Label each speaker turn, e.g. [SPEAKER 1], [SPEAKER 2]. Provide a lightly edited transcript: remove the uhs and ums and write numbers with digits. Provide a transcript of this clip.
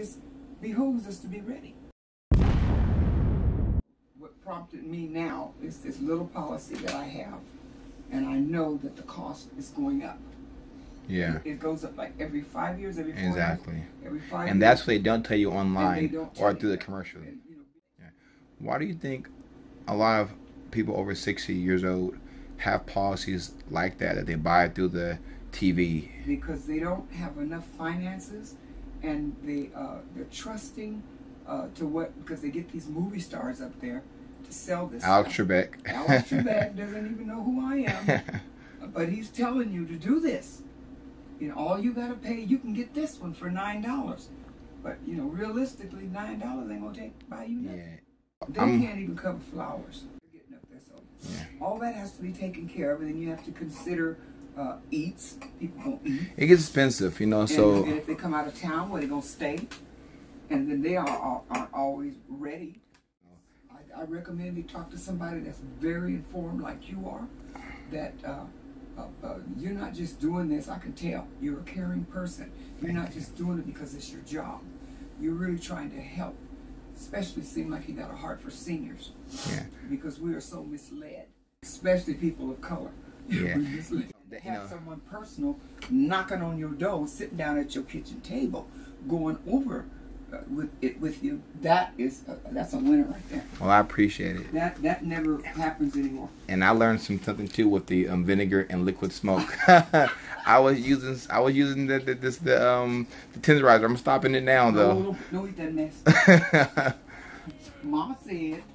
[SPEAKER 1] It behooves us to be ready. What prompted me now is this little policy that I have, and I know that the cost is going up.
[SPEAKER 2] Yeah.
[SPEAKER 1] It goes up like every 5 years, every 4 years.
[SPEAKER 2] Exactly.
[SPEAKER 1] Every 5 years.
[SPEAKER 2] And that's what they don't tell you online or through the
[SPEAKER 1] that.
[SPEAKER 2] commercial.
[SPEAKER 1] And,
[SPEAKER 2] Yeah. Why do you think a lot of people over 60 years old have policies like that they buy through the TV?
[SPEAKER 1] Because they don't have enough finances, and they're trusting to what, because they get these movie stars up there to sell this
[SPEAKER 2] Alex
[SPEAKER 1] stuff.
[SPEAKER 2] Trebek.
[SPEAKER 1] Alex Trebek doesn't even know who I am, but he's telling you to do this. You know, all you gotta pay, you can get this one for $9. But you know, realistically, $9 ain't gonna buy you nothing.
[SPEAKER 2] Yeah.
[SPEAKER 1] They can't even cover flowers. They're getting up there, so
[SPEAKER 2] Yeah.
[SPEAKER 1] all that has to be taken care of, and then you have to consider eats. People gonna eat.
[SPEAKER 2] It gets expensive, you know. So
[SPEAKER 1] And if they come out of town, where they gonna stay? And then they aren't always ready. I recommend they talk to somebody that's very informed, like you are. That you're not just doing this. I can tell you're a caring person. You're not just doing it because it's your job. You're really trying to help. Especially seem like you got a heart for seniors.
[SPEAKER 2] Yeah.
[SPEAKER 1] Because we are so misled, especially people of color.
[SPEAKER 2] Yeah.
[SPEAKER 1] We're misled. To have someone personal knocking on your door, sitting down at your kitchen table, going over with you, that's a winner right there.
[SPEAKER 2] Well, I appreciate it.
[SPEAKER 1] That never happens anymore.
[SPEAKER 2] And I learned something too with the vinegar and liquid smoke. I was using the tenderizer. I'm stopping it now though.
[SPEAKER 1] No, eat that mess. Mama said